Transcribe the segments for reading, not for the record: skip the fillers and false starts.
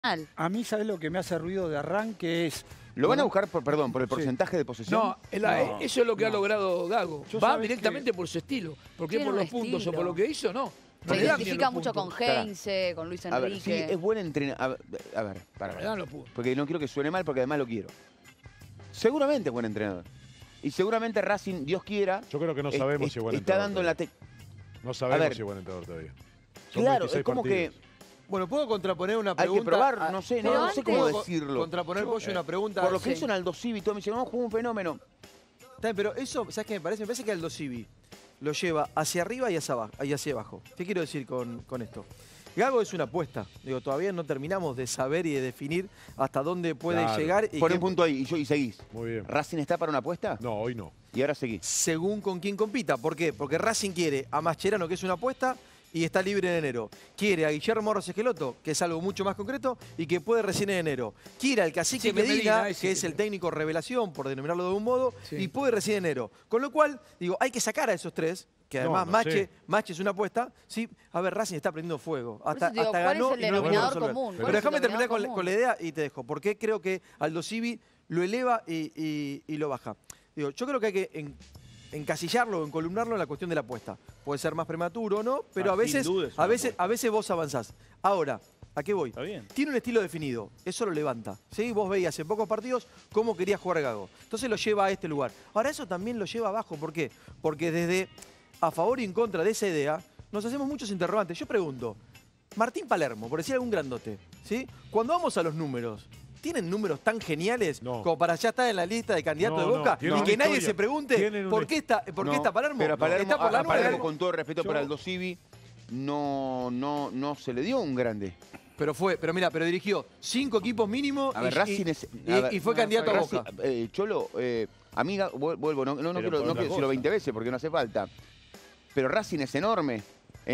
A mí, ¿sabes lo que me hace ruido de arranque? Es... ¿Lo van a buscar, por el porcentaje de posesión? No, eso es lo que ha logrado Gago. Va directamente por su estilo. Porque por los puntos o por lo que hizo, no. Se identifica mucho con Heinze, con Luis Enrique. A ver, sí, es buen entrenador. A ver, para. Porque no quiero que suene mal, porque además lo quiero. Seguramente es buen entrenador. Y seguramente Racing, Dios quiera... Yo creo que no sabemos si es buen está entrenador. dando en la No sabemos si es buen entrenador todavía. Son claro, es como partidos. que... Bueno, ¿puedo contraponer una pregunta? Hay que probar, no sé cómo decirlo. Contraponer, Pollo, una pregunta. Por lo que hizo en Aldo Civi, todo me dice, no, jugó un fenómeno. Está bien, pero eso, ¿sabes qué me parece? Me parece que Aldo Civi lo lleva hacia arriba y hacia abajo. ¿Qué quiero decir con esto? Gago es una apuesta. Digo, todavía no terminamos de saber y de definir hasta dónde puede llegar. Y pon un punto ahí y seguís. Muy bien. ¿Racing está para una apuesta? No, hoy no. Y ahora seguís. Según con quién compita. ¿Por qué? Porque Racing quiere a Mascherano, que es una apuesta, y está libre en enero. Quiere a Guillermo Morros Esqueloto, que es algo mucho más concreto, y que puede recién en enero. Quiere al Cacique Medina, que es el técnico revelación, por denominarlo de algún modo, y puede recién en enero. Con lo cual, digo, hay que sacar a esos tres, que además Mache es una apuesta. Sí, a ver, Racing está prendiendo fuego. Hasta ganó y no lo pudo resolver. Pero déjame terminar con la idea y te dejo. Porque creo que Aldo Civi lo eleva y lo baja. Digo, yo creo que hay que encasillarlo o encolumnarlo en la cuestión de la apuesta. Puede ser más prematuro o no, pero a veces vos avanzás. Ahora, ¿a qué voy? Está bien. Tiene un estilo definido, eso lo levanta. ¿Sí? Vos veías en pocos partidos cómo quería jugar Gago. Entonces lo lleva a este lugar. Ahora eso también lo lleva abajo. ¿Por qué? Porque desde a favor y en contra de esa idea nos hacemos muchos interrogantes. Yo pregunto, Martín Palermo, por decir algún grandote, ¿sí? Cuando vamos a los números, ¿tienen números tan geniales como para ya estar en la lista de candidatos de Boca? Y que nadie se pregunte por qué está Palermo. Pero a Palermo, está por la Palermo, con todo respeto para Aldo Civi, no se le dio un grande. Pero mira, dirigió 5 equipos mínimo y fue candidato a Boca. Cholo, amiga, vuelvo, no quiero decirlo 20 veces porque no hace falta. Pero Racing es enorme.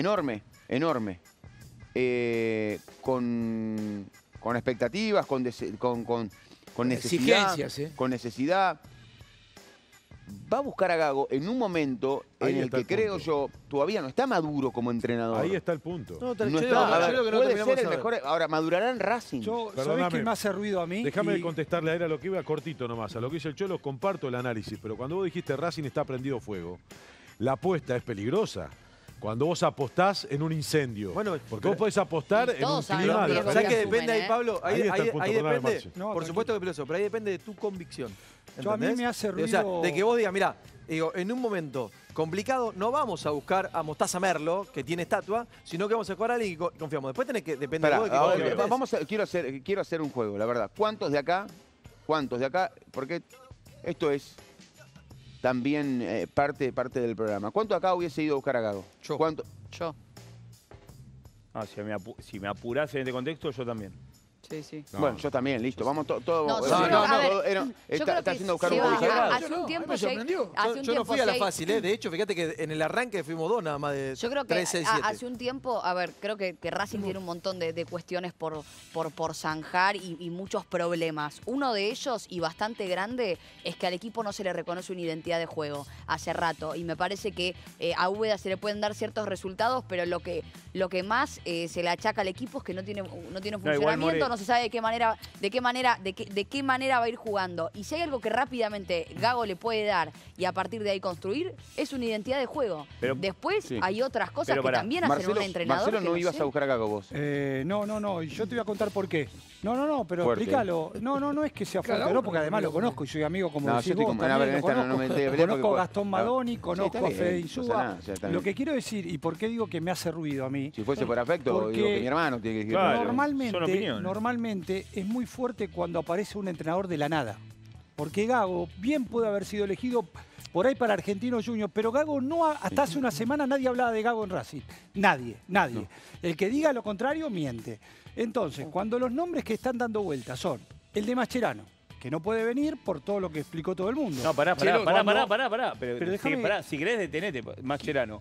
Con expectativas, con necesidad. Exigencias, con necesidad. Va a buscar a Gago en un momento en el que creo yo todavía no está maduro como entrenador. Ahí está el punto. No está, puede ser el mejor. Ahora, madurará en Racing. ¿Sabés qué me hace ruido a mí? Déjame contestarle a él a lo que iba cortito nomás. A lo que hizo el Cholo, comparto el análisis. Pero cuando vos dijiste Racing está prendido fuego, la apuesta es peligrosa. Cuando vos apostás en un incendio. Bueno, porque vos podés apostar en un clima. ¿Sabés qué depende ahí, Pablo? Ahí depende. No, por supuesto que es peligroso, pero ahí depende de tu convicción. A mí me hace ruido... O sea, de que vos digas, mirá, en un momento complicado no vamos a buscar a Mostaza Merlo, que tiene estatua, sino que vamos a jugar a alguien que confiamos. Después tenés que depender de vos de que quiero hacer un juego, la verdad. ¿Cuántos de acá? Porque esto es también parte del programa. ¿Cuánto acá hubiese ido a buscar a Gago? Yo. ¿Cuánto? Yo. Si me apurás en este contexto, yo también. Sí. No. Bueno, yo también, listo. Vamos todo. Está haciendo buscar un poquito. Hace un tiempo yo no fui a la fácil, De hecho, fíjate que en el arranque fuimos 2 nada más de 3, 6, 7. Hace un tiempo, creo que Racing tiene un montón de cuestiones por zanjar y muchos problemas. Uno de ellos, y bastante grande, es que al equipo no se le reconoce una identidad de juego hace rato. Y me parece que a Úbeda se le pueden dar ciertos resultados, pero lo que más se le achaca al equipo es que no tiene funcionamiento, no se sabe de qué manera va a ir jugando. Y si hay algo que rápidamente Gago le puede dar y a partir de ahí construir, es una identidad de juego. Pero, después hay otras cosas que también hacen un entrenador. Marcelo, ¿no ibas a buscar a Gago vos? No, y yo te voy a contar por qué. No, pero explícalo. No es que sea fuerte, no, porque además lo conozco y soy amigo, como decís vos, conozco a Gastón Madoni, conozco a Fede Insúa. Lo que quiero decir, y por qué digo que me hace ruido a mí... Si fuese por afecto, digo que mi hermano tiene que decir... Normalmente es muy fuerte cuando aparece un entrenador de la nada. Porque Gago bien puede haber sido elegido por ahí para Argentinos Juniors, pero Gago hasta hace una semana nadie hablaba de Gago en Racing. Nadie. No. El que diga lo contrario miente. Entonces, cuando los nombres que están dando vueltas son el de Mascherano, que no puede venir por todo lo que explicó todo el mundo. No, pará. Pero si querés detenete, Mascherano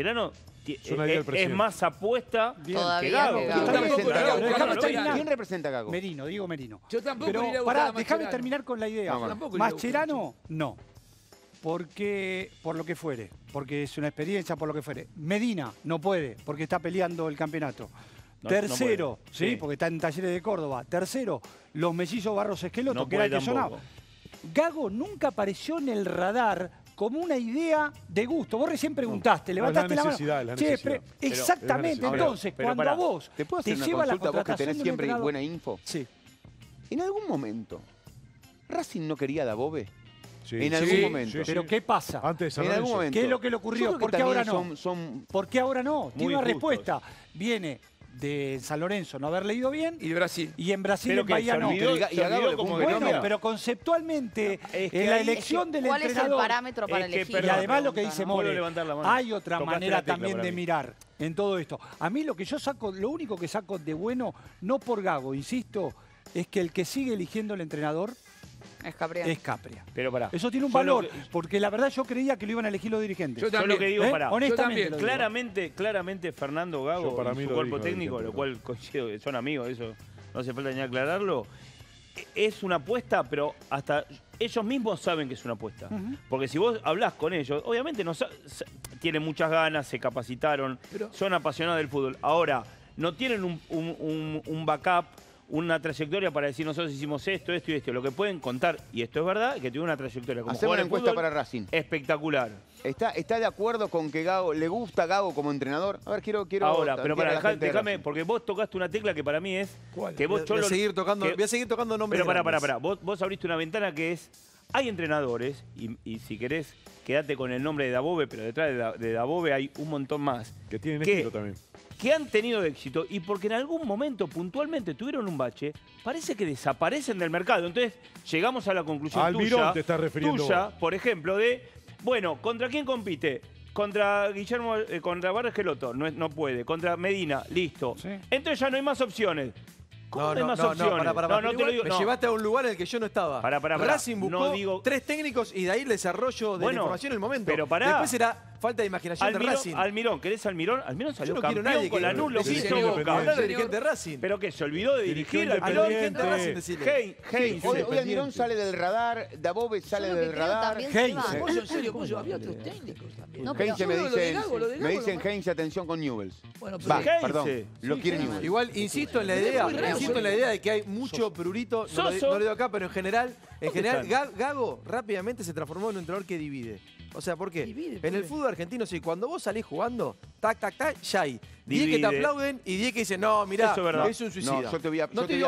es más apuesta que Gago. ¿Quién representa a Gago? Merino. Yo tampoco pero déjame terminar con la idea. Mascherano, no. Porque, por lo que fuere, porque es una experiencia, por lo que fuere. Medina no puede, porque está peleando el campeonato. Tercero, sí, porque está en Talleres de Córdoba. Tercero, los mellizos Barros Esqueloto, que era el que sonaba. Gago nunca apareció en el radar como una idea de gusto. Vos recién preguntaste, levantaste la mano. Exactamente, entonces, cuando a vos ¿te puedo hacer una consulta, vos que tenés siempre buena info? Sí. En algún momento, ¿Racing no quería a Dabove? Sí. En algún momento. Pero ¿qué pasa? Antes de en algún momento. ¿Qué es lo que le ocurrió? ¿Por qué ahora no? ¿Por qué ahora no? Tiene una respuesta. Viene de San Lorenzo no haber leído bien. Y de Brasil. Y en Brasil, en Bahía no. Bueno, pero conceptualmente, en la elección del entrenador... ¿Cuál es el parámetro para elegir? Y además lo que dice More, hay otra manera también de mirar en todo esto. A mí lo que yo saco, lo único que saco de bueno, no por Gago, insisto, es que el que sigue eligiendo el entrenador es Capria. Pero pará. Eso tiene un valor, porque la verdad yo creía que lo iban a elegir los dirigentes. Yo también. Yo lo que digo, pará. Honestamente. Claramente Fernando Gago para y mí su cuerpo técnico, lo cual coincido que son amigos, eso no hace falta ni aclararlo, es una apuesta, pero hasta ellos mismos saben que es una apuesta. Porque si vos hablás con ellos, obviamente tienen muchas ganas, se capacitaron, son apasionados del fútbol. Ahora, no tienen un backup, una trayectoria para decir nosotros hicimos esto, esto y esto. Lo que pueden contar, y esto es verdad, que tiene una trayectoria como hacemos una encuesta para Racing. Espectacular. ¿Está de acuerdo con que Gago, le gusta Gago como entrenador? A ver, quiero ahora, pero para déjame, porque vos tocaste una tecla que para mí es... ¿Cuál? Que vos, voy a seguir tocando nombres. Pero pará. Vos abriste una ventana que es... Hay entrenadores, y si querés, quédate con el nombre de Dabove, pero detrás de Dabove hay un montón más. Que tienen éxito también. Que han tenido éxito y porque en algún momento puntualmente tuvieron un bache, parece que desaparecen del mercado. Entonces llegamos a la conclusión Almirón te está refiriendo tuya, por ejemplo, de, bueno, ¿contra quién compite? Contra Guillermo, contra Barros Esqueloto, no puede. Contra Medina, listo. Sí. Entonces ya no hay más opciones. ¿Cómo no hay más opciones? No, te lo digo. Me llevaste a un lugar en el que yo no estaba. Racing buscó 3 técnicos y de ahí el desarrollo de la información en el momento. Pero pará. Después era falta de imaginación de Racing. Almirón, ¿querés Almirón? Almirón salió campeón nadie con Lanús, lo que hizo Boca. Hablar de dirigente de Racing. ¿Pero qué? ¿Se olvidó de dirigir? Almirón, dirigente de Racing, decirle. Heinz. Hoy Almirón sale del radar, Dabove sale del radar. Heinz. ¿En serio? ¿Cómo se había otros técnicos también? Heinz me dicen Heinz, atención con Newell's. Bueno, perdón, lo quiere Newell's. Igual insisto en la idea de que hay mucho prurito, no lo digo acá, pero en general Gago rápidamente se transformó en un entrenador que divide. O sea, ¿por qué? En el fútbol argentino, sí, cuando vos salís jugando, tac, ya hay 10 que te aplauden y 10 que dicen, no, mirá, es un suicida. No, yo te voy a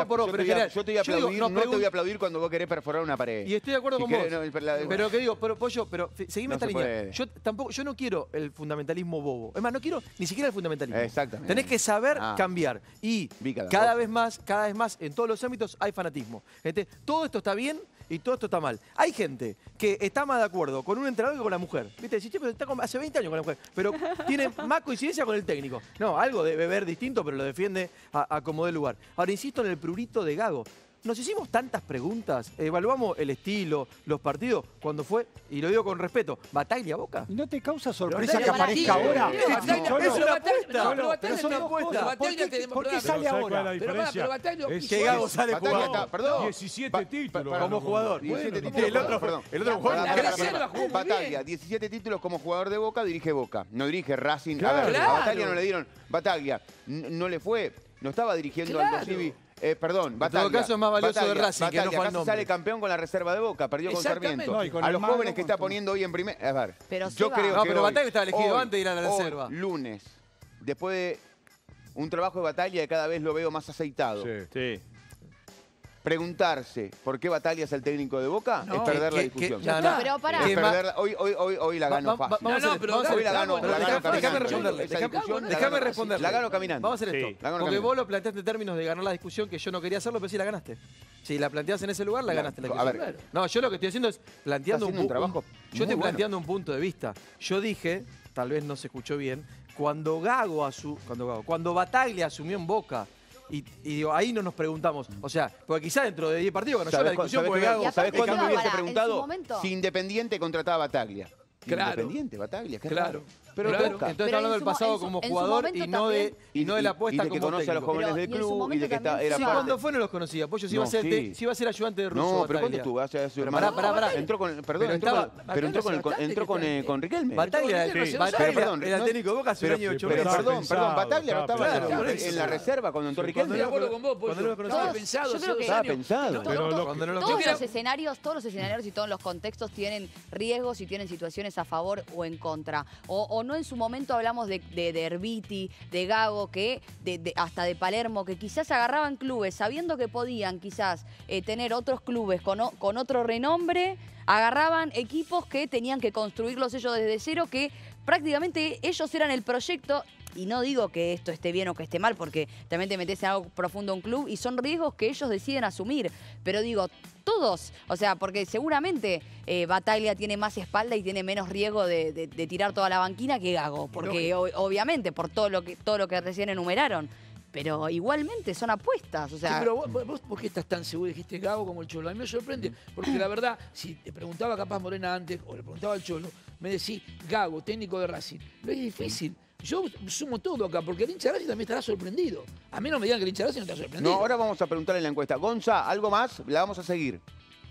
aplaudir, no te voy a aplaudir cuando vos querés perforar una pared. Y estoy de acuerdo con vos. Pero que digo, Pollo, seguime esta línea. Yo no quiero el fundamentalismo bobo. Es más, no quiero ni siquiera el fundamentalismo. Exactamente. Tenés que saber cambiar. Y cada vez más, en todos los ámbitos hay fanatismo. Todo esto está bien y todo esto está mal. Hay gente que está más de acuerdo con un entrenador que con la mujer. ¿Viste? Decís, pero está hace 20 años con la mujer, pero tiene más coincidencia con el técnico. No, algo debe ver distinto, pero lo defiende a como dé lugar. Ahora, insisto en el prurito de Gago. Nos hicimos tantas preguntas, evaluamos el estilo, los partidos, cuando fue, y lo digo con respeto, Bataglia Boca. ¿Y no te causa sorpresa que aparezca ahora? Es una apuesta. Es una apuesta. ¿Por qué sale ahora? Que Gago sale jugador. Perdón. 17 títulos. Como jugador. 17 títulos. El otro jugador. Bataglia, 17 títulos como jugador de Boca, dirige Boca. No dirige Racing. A Bataglia no le dieron. Bataglia no le fue. No estaba dirigiendo al Civi. Perdón, Bataglia. En todo caso es más valioso de Racing, que no fue el nombre. Sale campeón con la reserva de Boca, perdió con Sarmiento. A los jóvenes que está poniendo hoy en primer... A ver, yo creo que pero Bataglia estaba elegido antes de ir a la reserva. Lunes, después de un trabajo de Bataglia que cada vez lo veo más aceitado. Sí. Preguntarse por qué Bataglia es el técnico de Boca es perder la discusión. Pero pará. Hoy la gano fácil. Hoy la gano caminando. Déjame responder. La gano caminando. Vamos a hacer esto. Porque vos lo planteaste en términos de ganar la discusión, que yo no quería hacerlo, pero sí la ganaste. Si la planteás en ese lugar, la ganaste la discusión. No, yo lo que estoy haciendo es planteando un trabajo. Yo estoy planteando un punto de vista. Yo dije, tal vez no se escuchó bien, cuando Bataglia asumió en Boca, y digo, ahí no nos preguntamos. O sea, porque quizá dentro de 10 partidos que no la discusión. ¿Sabés cuándo me hubiese preguntado si Independiente contrataba a Bataglia? Claro. Independiente, Bataglia. Claro. Pero entonces está hablando del pasado como jugador y no de la apuesta como técnico. Y de que conoce a los jóvenes del club y de que era parte. ¿Cuándo fue no los conocía? Pollo, si iba a ser ayudante de Russo. No, pero ¿cuánto estuvo? Pará. Entró con Riquelme. Bataglia era el técnico de Boca hace un año y 8 meses. Perdón, Bataglia no estaba en la reserva cuando entró Riquelme. De acuerdo con vos, Pollo. Estaba pensado. Estaba pensado. Todos los escenarios y todos los contextos tienen riesgos y tienen situaciones a favor o en contra. O no en su momento hablamos de Erviti, de Gago, que hasta de Palermo, que quizás agarraban clubes sabiendo que podían quizás tener otros clubes con otro renombre, agarraban equipos que tenían que construirlos ellos desde cero, que prácticamente ellos eran el proyecto. Y no digo que esto esté bien o que esté mal, porque también te metes en algo profundo a un club y son riesgos que ellos deciden asumir. Pero digo, todos, o sea, porque seguramente Bataglia tiene más espalda y tiene menos riesgo de tirar toda la banquina que Gago, porque obviamente por todo lo que recién enumeraron. Pero igualmente son apuestas, o sea... Sí, pero vos ¿por qué estás tan seguro? Dijiste Gago como el Cholo. A mí me sorprende, porque la verdad, si te preguntaba capaz Morena antes, o le preguntaba al Cholo, me decís Gago, técnico de Racing. No es difícil. Yo sumo todo acá, porque el hincha de Racing también estará sorprendido. A mí no me digan que el hincha de Racing no está sorprendido. No, ahora vamos a preguntarle en la encuesta. Gonza, ¿algo más? La vamos a seguir.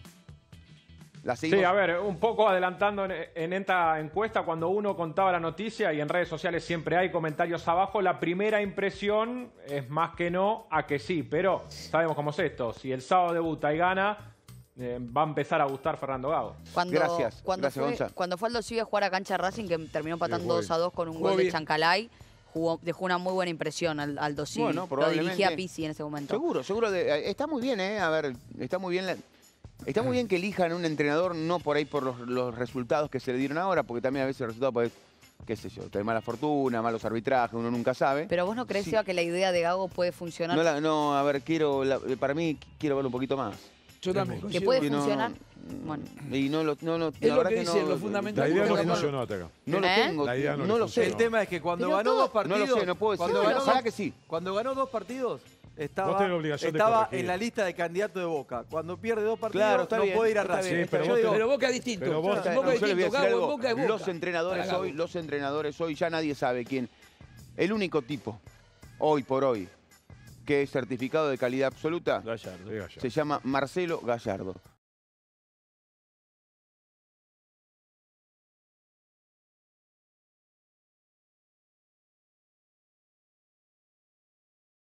¿La seguimos? Sí, a ver, un poco adelantando en esta encuesta, cuando uno contaba la noticia, y en redes sociales siempre hay comentarios abajo, la primera impresión es más que no a que sí, pero sabemos cómo es esto. Si el sábado debuta y gana, va a empezar a gustar Fernando Gago. Gracias, Gonza. Cuando fue Aldo Civi a jugar a cancha Racing, que terminó empatando 2-2 con un gol de Chancalay, dejó una muy buena impresión al Aldo Civi. Bueno, lo dirigía Pizzi en ese momento. Seguro. Está muy bien, A ver, está muy bien está muy bien que elijan un entrenador, no por ahí por los resultados que se le dieron ahora, porque también a veces el resultado puede, qué sé yo, tener mala fortuna, malos arbitrajes, uno nunca sabe. Pero vos no crees, Seba, que la idea de Gago puede funcionar. A ver, para mí quiero verlo un poquito más. Yo también. ¿Que puede funcionar? Bueno. Y no lo... Es lo que dice, lo fundamental. La idea no funcionó hasta acá. No lo tengo. La idea no lo sé. El tema es que cuando ganó 2 partidos... No lo sé, no puedo decir. Cuando ganó 2 partidos... Estaba en la lista de candidato de Boca. Cuando pierde 2 partidos, no puede ir a Racing. Pero Boca es distinto. Pero Boca es distinto. Gago, Boca es Boca. Los entrenadores hoy, ya nadie sabe quién. El único tipo, hoy por hoy, que es certificado de calidad absoluta, Gallardo. se llama Marcelo Gallardo.